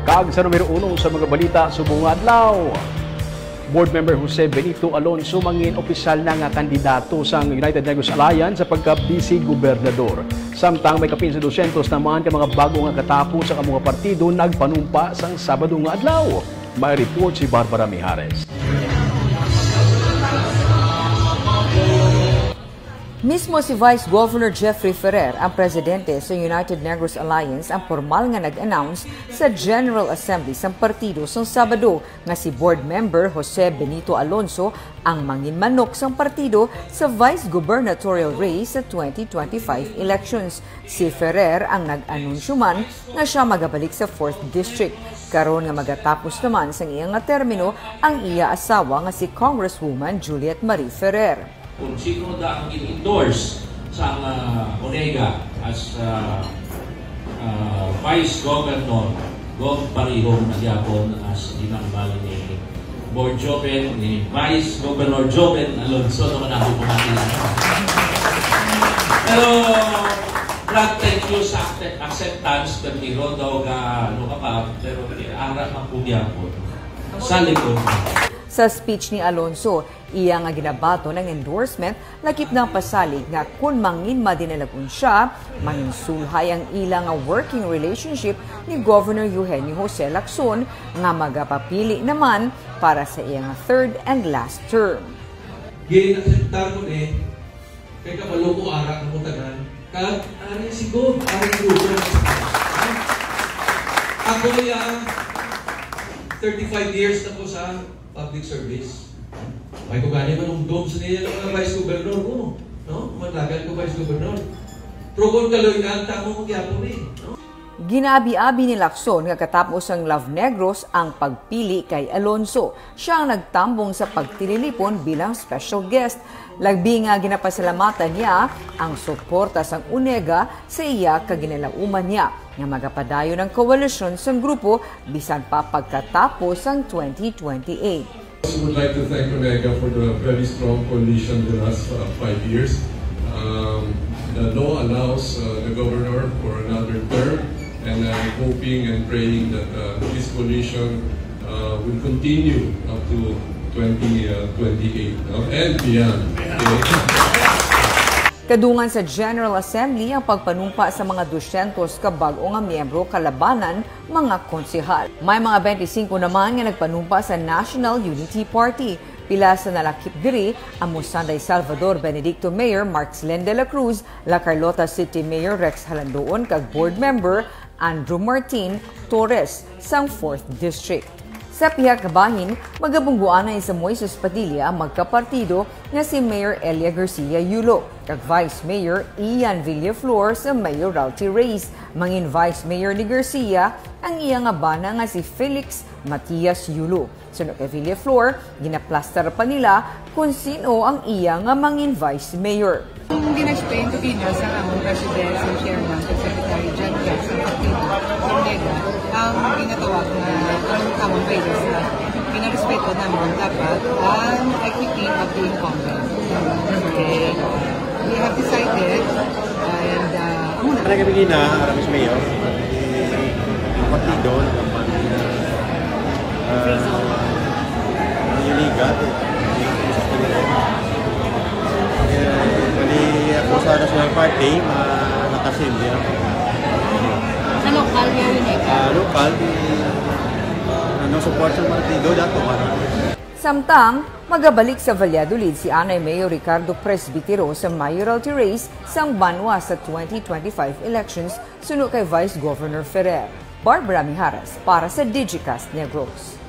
Kag sa numero 1 sa mga balita subong adlaw. Board member Jose Benito Alonso mangin opisyal na nga kandidato sa United Negros Alliance sa pagka-vice gobernador. Samtang may kapin sa 200 naman ka mga bago nga katapo sa mga partido nagpanumpa sang Sabado nga adlaw. May report si Barbara Mijares. Mismo si Vice Governor Jeffrey Ferrer, ang presidente sa United Negros Alliance, ang formal nga nag-announce sa General Assembly sa partido sa Sabado nga si board member Jose Benito Alonso ang manginmanok sa partido sa vice gubernatorial race sa 2025 elections. Si Ferrer ang nag-anunsyo man nga siya magabalik sa 4th District. Karon nga magatapos naman sa iyang nga termino ang iya asawa nga si Congresswoman Juliet Marie Ferrer. Kung sino na ang in-endorse sa Onega as Vice Governor, Gov Parihong nagyapon as dinambali ni Board Joven, ni Vice Governor Joven Alonso, naman ako po natin. Pero, thank you sa acceptance, pero daw ka, pero arap ang pugyapon sa likod. Sa speech ni Alonso, iya nga ginabato ng endorsement lakip ng pasalig nga kung mangin madinalagun siya, mangin sulhay ang ilang working relationship ni Governor Eugenio Jose Lacson nga magapapili naman para sa iyang third and last term. Ginasaktar ko kay kabalo ko arak ng mutagan, kag ari siguro, ari grupo. Ako yung 35 years na po sa public service. May kung gani man dom sa nila ng vice governor ko, no? Matagal ko vice governor. Pero kung kaloy-an, tamo magyapon no? Ginabi-abi ni Lacson nga katapos ang Love Negros ang pagpili kay Alonso. Siya ang nagtambong sa pagtililipon bilang special guest. Lagbi nga ginapasalamatan niya ang suporta sang Onega sa iya kaginalauman niya nga magapadayo ng koalisyon sa grupo bisan pa pagkatapos ang 2028. I would like to thank Onega for the very strong coalition the last 5 years. The law allows the governor for another term, and I'm hoping and praying that this coalition will continue up to 2028 and beyond. Okay? Kadungan sa General Assembly ang pagpanumpa sa mga 200 ka bag-o nga miyembro kalabanan mga konsehal. May mga 25 naman nga nagpanumpa sa National Unity Party. Pila sa nalakip diri ang Musanday Salvador Benedicto Mayor Marxlen de la Cruz, La Carlota City Mayor Rex Halandoon kag board member Andrew Martin Torres sang 4th District. Sa pihak kabahin, magabungguanan sa Moises Padilla ang magkapartido nga si Mayor Elia Garcia Yulo kag Vice Mayor Ian Villaflor sa mayoralty race. Mangin Vice Mayor ni Garcia ang iyang abana nga si Felix Matias Yulo. Sunod kay Villaflor, ginaplaster pa nila kung sino ang iya nga mangin Vice Mayor. Kung gina-explain ko din sa among presidential chairman at secretary John Gas sa partido sa Onega, ang ginatawag na ang common values na pinarespeto naman dapat ang equity of the incumbent. Okay. We have decided and Talaga bigay na Aramis Mayor partido ang ligat ako sa national party nakasimbi ako sa lokal niya yun lokal support sa partido dato Samtang, magabalik sa Valladolid si Anay Mayor Ricardo Presbitero sa mayoralty race sang Banwa sa 2025 elections sunod kay Vice Governor Ferrer. Barbara Mijares para sa Digicast Negros.